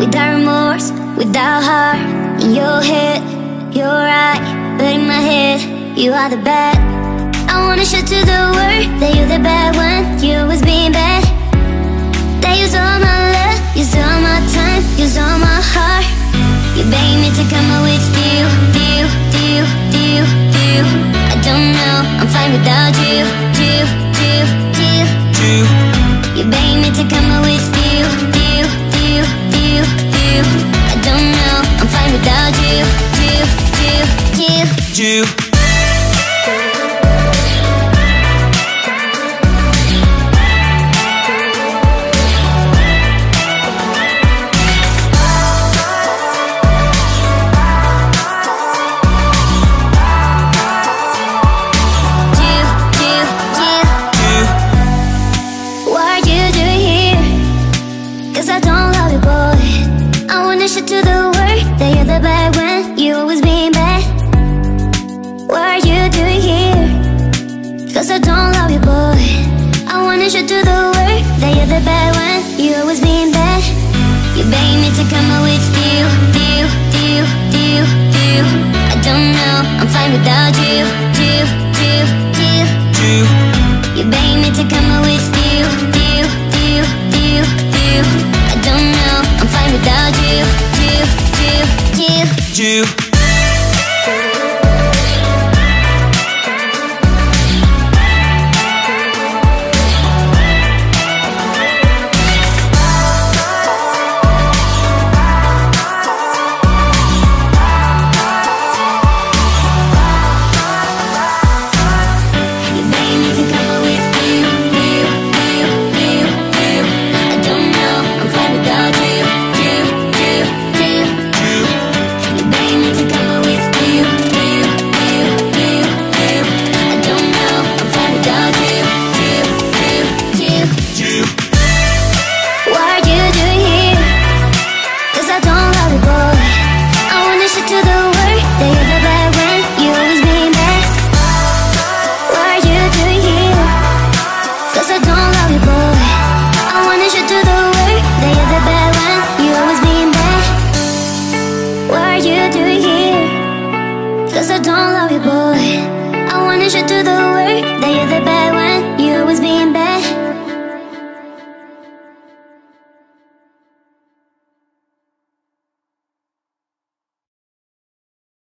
without remorse, without heart. In your head, you're right, but in my head, you are the bad. I wanna show to the world that you're the bad one. You always being bad. That use all my love, use all my time, use all my heart. You beg me to come out with you. I don't know, I'm fine without you. You beg me to come out with you. I don't know, I'm fine without you. To the world that you're the bad one. You always being bad. What are you doing here? Cause I don't love you, boy. I wanna show to the world that you're the bad one. You always being bad. You beg me to come out with you. I don't know, I'm fine without you. You beg me to come out with you. I don't know, I'm fine without you. Cause I don't love you, boy. I wanna show to the world that you're the best.